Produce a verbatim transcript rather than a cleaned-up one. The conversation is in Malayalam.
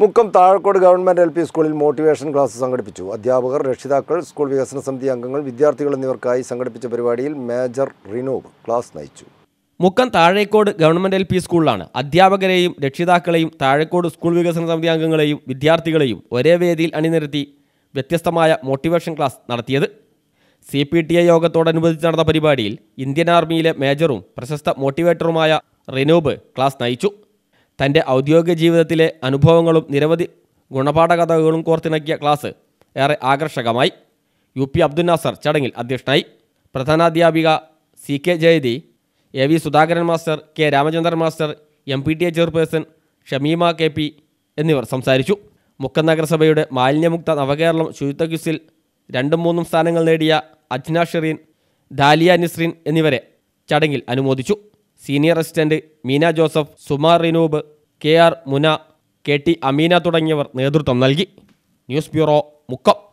Mukkam Thazhakkode government L P സ്കൂളിൽ മോട്ടിവേഷൻ ക്ലാസ് സംഘടിപ്പിച്ചു. അധ്യാപകർ, രക്ഷിതാക്കൾ, സ്കൂൾ വികസന സമിതി അംഗങ്ങൾ, വിദ്യാർത്ഥികൾ എന്നിവർക്കായി സംഘടിപ്പിച്ച പരിപാടിയിൽ മേജർ റിനോബ് ക്ലാസ് നയിച്ചു. Mukkam Thazhekkode government L P സ്കൂളിലാണ് അധ്യാപകരെയും രക്ഷിതാക്കളെയും താഴേക്കോട് സ്കൂൾ വികസന സമിതി അംഗങ്ങളെയും വിദ്യാർത്ഥികളെയും ഒരേ വേദിയിൽ അണിനിരത്തി വ്യത്യസ്തമായ മോട്ടിവേഷൻ ക്ലാസ് നടത്തിയത്. സി പി ടി എ യോഗത്തോടനുബന്ധിച്ച് നടന്ന പരിപാടിയിൽ ഇന്ത്യൻ ആർമിയിലെ മേജറും പ്രശസ്ത മോട്ടിവേറ്ററുമായ റിനോബ് ക്ലാസ് നയിച്ചു. തൻ്റെ ഔദ്യോഗിക ജീവിതത്തിലെ അനുഭവങ്ങളും നിരവധി ഗുണപാഠ കഥകളും കോർത്തിണക്കിയ ക്ലാസ് ഏറെ ആകർഷകമായി. യു പി അബ്ദുൽ നാസർ ചടങ്ങിൽ അധ്യക്ഷനായി. പ്രധാനാധ്യാപിക C K Jayathi, A V Sudhakaran master, K Ramachandran master, M P T A chairperson Shameema K P എന്നിവർ സംസാരിച്ചു. മുക്കം നഗരസഭയുടെ മാലിന്യമുക്ത നവകേരളം ശുചിത്വ ക്വിസിൽ രണ്ടും മൂന്നും സ്ഥാനങ്ങൾ നേടിയ അജ്ന ഷെറീൻ, ദാലിയ നിസ്രീൻ എന്നിവരെ ചടങ്ങിൽ അനുമോദിച്ചു. Senior assistant Meena Joseph, Sumar Rinoob, K R Muna, K T Ameena തുടങ്ങിയവർ നേതൃത്വം നൽകി. News bureau, Mukkam.